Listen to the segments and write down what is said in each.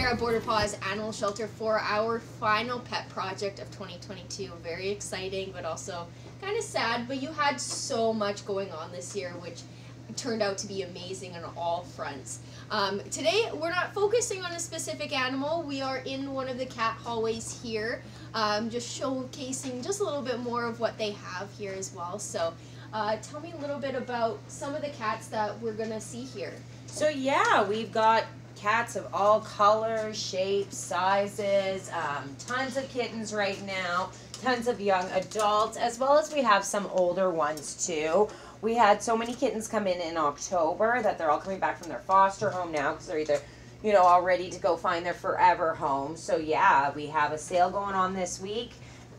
at Border Paws Animal Shelter for our final pet project of 2022. Very exciting, but also kind of sad. But you had so much going on this year, which turned out to be amazing on all fronts. Today, we're not focusing on a specific animal. We are in one of the cat hallways here, just showcasing just a little bit more of what they have here as well. So tell me a little bit about some of the cats that we're going to see here. So yeah, we've got cats of all colors, shapes, sizes, tons of kittens right now, tons of young adults, as well as we have some older ones too. We had so many kittens come in October that they're all coming back from their foster home now because they're either, you know, all ready to go find their forever home. So yeah, we have a sale going on this week.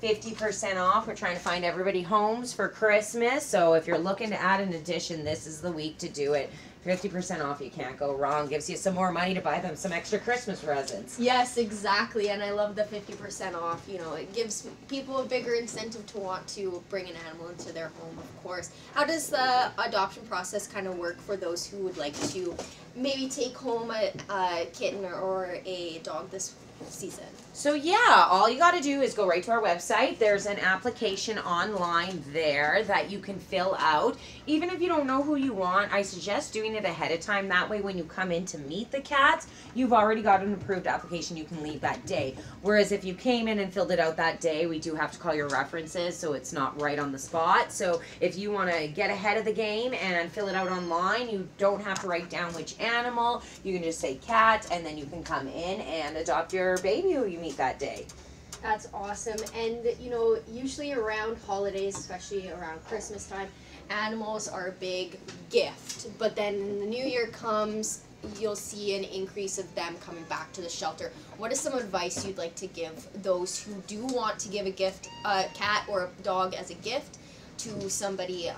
50% off. We're trying to find everybody homes for Christmas. So if you're looking to add an addition, this is the week to do it. 50% off, you can't go wrong. Gives you some more money to buy them some extra Christmas presents. Yes, exactly. And I love the 50% off. You know, it gives people a bigger incentive to want to bring an animal into their home, of course. How does the adoption process kind of work for those who would like to maybe take home a kitten or a dog this season? So yeah, all you got to do is go right to our website. There's an application online there that you can fill out. Even if you don't know who you want, I suggest doing it ahead of time. That way when you come in to meet the cats, you've already got an approved application you can leave that day. Whereas if you came in and filled it out that day, we do have to call your references, so it's not right on the spot. So if you want to get ahead of the game and fill it out online, you don't have to write down which animal. You can just say cat, and then you can come in and adopt your baby who you meet that day. That's awesome. And you know, usually around holidays, especially around Christmas time, animals are a big gift. But then when the new year comes, you'll see an increase of them coming back to the shelter. What is some advice you'd like to give those who do want to give a gift, a cat or a dog as a gift to somebody,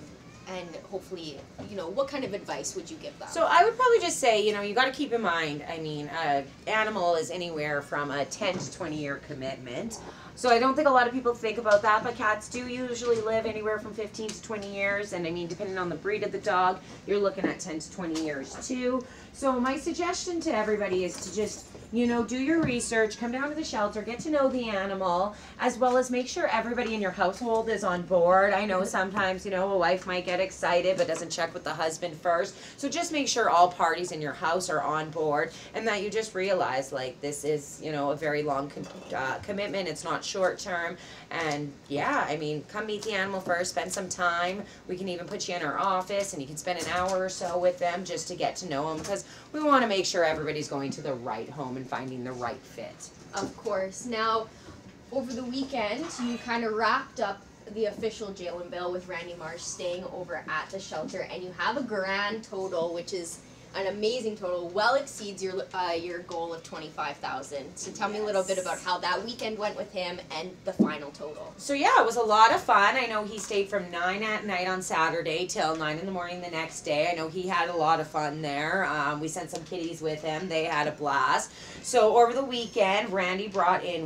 and hopefully, you know, what kind of advice would you give them? So I would probably just say, you know, you got to keep in mind, I mean, animal is anywhere from a 10 to 20 year commitment. So I don't think a lot of people think about that, but cats do usually live anywhere from 15 to 20 years. And I mean, depending on the breed of the dog, you're looking at 10 to 20 years too. So my suggestion to everybody is to just, you know, do your research, come down to the shelter, get to know the animal, as well as make sure everybody in your household is on board. I know sometimes, you know, a wife might get excited but doesn't check with the husband first. So just make sure all parties in your house are on board and that you just realize, like, this is, you know, a very long commitment. It's not short term. And yeah, I mean, come meet the animal first, spend some time. We can even put you in our office and you can spend an hour or so with them just to get to know them, because we want to make sure everybody's going to the right home and finding the right fit. Of course. Now, over the weekend, you kind of wrapped up the official jail and bail with Randy Marsh staying over at the shelter, and you have a grand total, which is an amazing total, well exceeds your goal of $25,000. So tell me a little bit about how that weekend went with him and the final total. So yeah, it was a lot of fun. I know he stayed from 9 at night on Saturday till 9 in the morning the next day. I know he had a lot of fun there. We sent some kitties with him. They had a blast. So over the weekend, Randy brought in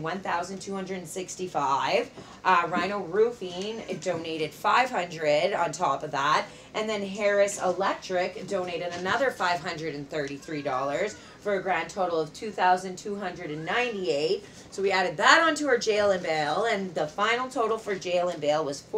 $1,265. Rhino Roofing donated $500 on top of that. And then Harris Electric donated another $533 for a grand total of $2,298. So we added that onto our jail and bail, and the final total for jail and bail was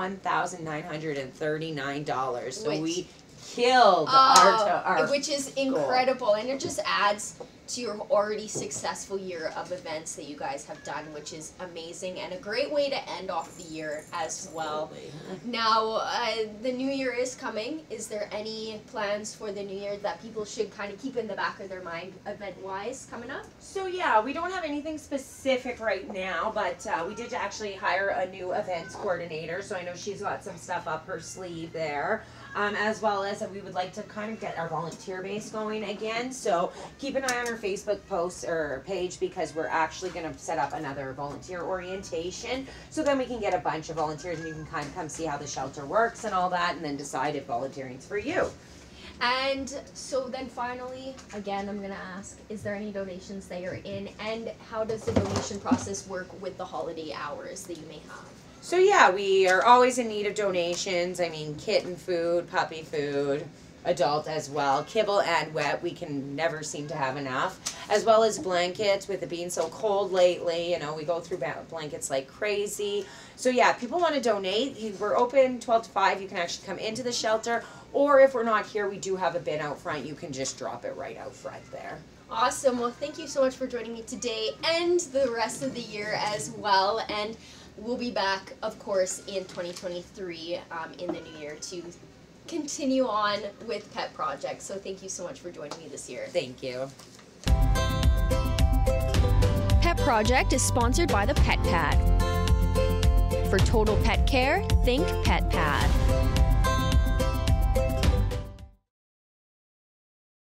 $41,939. So we killed our which is incredible, goal. And it just adds to your already successful year of events that you guys have done, which is amazing and a great way to end off the year as well. Now, the new year is coming. Is there any plans for the new year that people should kind of keep in the back of their mind event-wise coming up? So yeah, we don't have anything specific right now, but we did actually hire a new events coordinator, so I know she's got some stuff up her sleeve there. As well as we would like to kind of get our volunteer base going again. So keep an eye on our Facebook post or page, because we're actually going to set up another volunteer orientation. So then we can get a bunch of volunteers and you can kind of come see how the shelter works and all that, and then decide if volunteering's for you. And so then finally, again, I'm going to ask, is there any donations that you're in, and how does the donation process work with the holiday hours that you may have? So yeah, we are always in need of donations. I mean, kitten food, puppy food, adult as well. Kibble and wet, we can never seem to have enough, as well as blankets. With it being so cold lately, you know, we go through blankets like crazy. So yeah, people want to donate. We're open 12 to 5. You can actually come into the shelter, or if we're not here, we do have a bin out front. You can just drop it right out front there. Awesome. Well, thank you so much for joining me today and the rest of the year as well. And we'll be back, of course, in 2023 in the new year to continue on with pet projects. So thank you so much for joining me this year. Thank you. Pet Project is sponsored by the Pet Pad. For total pet care, think Pet Pad.